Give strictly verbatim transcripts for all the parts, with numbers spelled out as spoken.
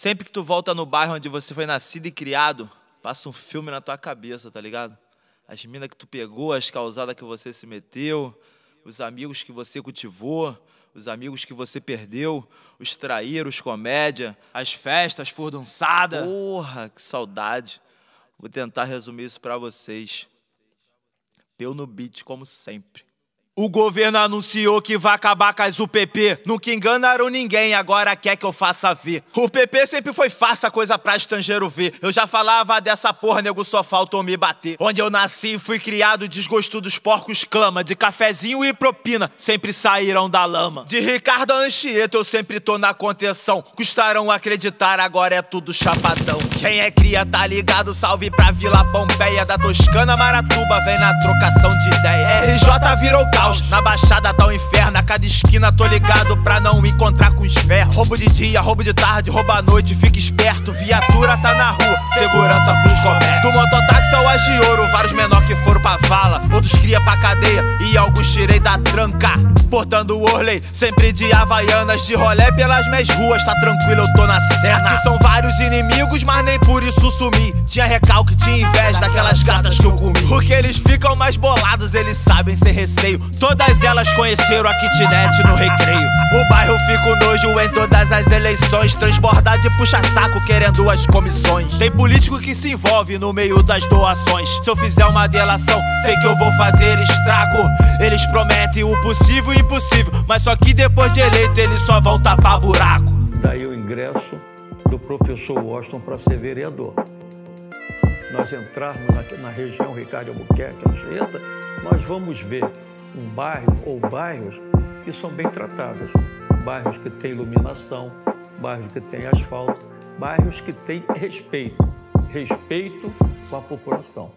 Sempre que tu volta no bairro onde você foi nascido e criado, passa um filme na tua cabeça, tá ligado? As minas que tu pegou, as causadas que você se meteu, os amigos que você cultivou, os amigos que você perdeu, os traíros, comédia, as festas furdunçadas. Porra, que saudade. Vou tentar resumir isso pra vocês. Peu no beat, como sempre. O governo anunciou que vai acabar com as U P P. Nunca enganaram ninguém, agora quer que eu faça ver. O P P sempre foi farsa, coisa pra estrangeiro ver. Eu já falava dessa porra, nego, só faltou me bater. Onde eu nasci e fui criado, desgosto dos porcos clama. De cafezinho e propina, sempre saíram da lama. De Ricardo Anchieta, eu sempre tô na contenção. Custaram acreditar, agora é tudo chapadão. Quem é cria tá ligado, salve pra Vila Pompeia. Da Toscana, Maratuba, vem na trocação de ideia. R J virou caos, na Baixada tá o inferno. A cada esquina tô ligado pra não encontrar com os ferros. Roubo de dia, roubo de tarde, roubo à noite, fica esperto. Viatura tá na rua, segurança pros comércios. Do mototáxi ao agiouro, vários menor que foram pra vala. Outros cria pra cadeia e alguns tirei da tranca. Portando o Orley, sempre de Havaianas, de rolé pelas minhas ruas, tá tranquilo, eu tô na cena. Aqui são vários inimigos, mas nem por isso sumi. Tinha recalque, tinha inveja daquelas gatas que eu comi. Porque eles ficam mais bolados, eles sabem sem receio. Todas elas conheceram a kitnet no recreio. O bairro fica nojo em todas as eleições. Transbordar de puxa-saco querendo as comissões. Tem político que se envolve no meio das doações. Se eu fizer uma delação, sei que eu vou fazer estrago. Eles prometem o possível e o impossível, mas só que depois de eleito eles só vão tapar buraco. Daí o ingresso do professor Washington para ser vereador. Nós entrarmos na, na região Ricardo Albuquerque, Anchieta, nós vamos ver um bairro ou bairros que são bem tratados. Bairros que têm iluminação, bairros que têm asfalto, bairros que têm respeito. Respeito com a população.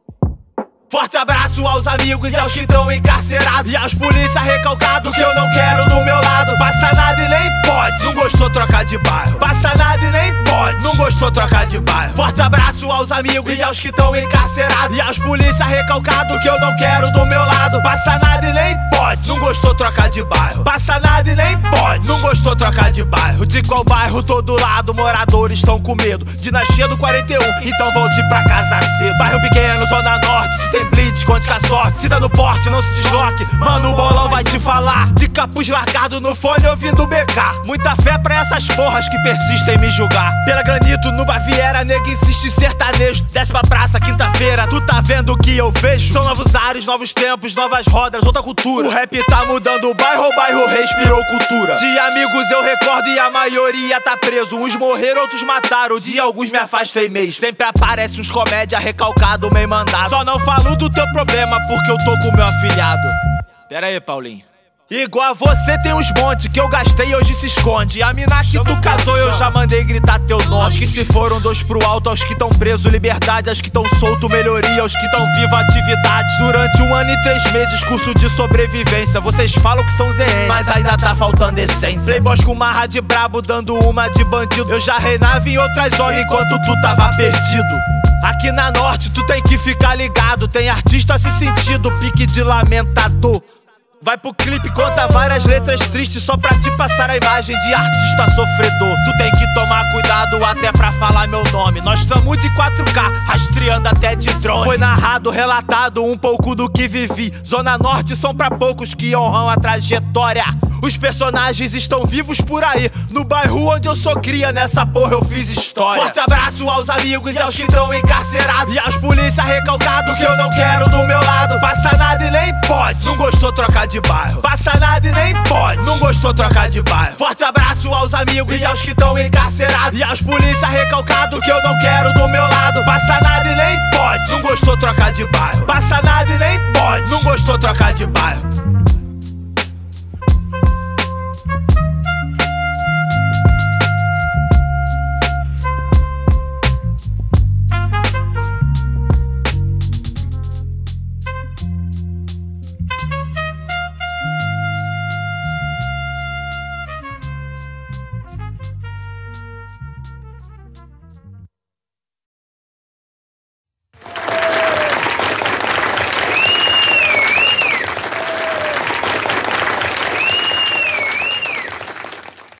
Forte abraço aos amigos e aos que estão encarcerados. E aos polícia recalcados que eu não quero do meu lado. Passa nada e nem pode, não gostou trocar de bairro. Passa nada e nem pode, não gostou trocar de bairro. Forte abraço aos amigos e aos que estão encarcerados. E aos polícia recalcados que eu não quero do meu lado. Passa nada e nem pode, não gostou trocar de bairro. Passa nada e nem pode, não gostou trocar de bairro. De qual bairro todo lado moradores estão com medo de nascer do quarenta e um, então volte pra casa cedo. Bairro pequeno, zona norte, se tem blitz, conte com a sorte. Se tá no porte, não se desloque, mano, o bolão vai te falar. De capuz largado no fone ouvindo B K. Muita fé pra essas porras que persistem em me julgar. Pela granito no Baviera, nega insiste em sertanejo. Desce pra praça, quinta-feira, tu tá vendo o que eu vejo? São novos ares, novos tempos, novas rodas, outra cultura. O rap tá mudando o bairro, o bairro respirou cultura. De amigos eu recordo e a maioria tá preso. Uns morreram, outros mataram, de alguns me afastei mesmo. Sempre aparece uns comédia recalcado, meio mandado. Só não falo do teu problema porque eu tô com meu afilhado. Pera aí, Paulinho. Igual a você tem uns monte que eu gastei e hoje se esconde. A mina que tu casou eu já mandei gritar teu nome. Aos que se foram dois pro alto, aos que tão preso liberdade. Aos que tão solto melhoria, aos que tão vivo atividade. Durante um ano e três meses curso de sobrevivência. Vocês falam que são Z N, mas ainda tá faltando essência. Playboys com marra de brabo dando uma de bandido. Eu já reinava em outras zonas enquanto tu tava perdido. Aqui na Norte tu tem que ficar ligado. Tem artista se sentindo pique de lamentador. Vai pro clipe, conta várias letras tristes só pra te passar a imagem de artista sofredor. Tu tem que tomar cuidado até pra falar meu nome. Nós tamo de quatro K, rastreando até de drone. Foi narrado, relatado um pouco do que vivi. Zona Norte são pra poucos que honram a trajetória. Os personagens estão vivos por aí. No bairro onde eu sou cria, nessa porra eu fiz história. Forte abraço aos amigos e aos que estão encarcerados. E aos polícia recalcados que eu não quero do meu lado. Passa nada e nem pode, não gostou trocar de bairro. Passa nada e nem pode, não gostou trocar de bairro. Forte abraço aos amigos e aos que estão encarcerados. E aos polícia recalcados que eu não quero do meu lado. Passa nada e nem pode, não gostou trocar de bairro. Passa nada e nem pode, não gostou trocar de bairro.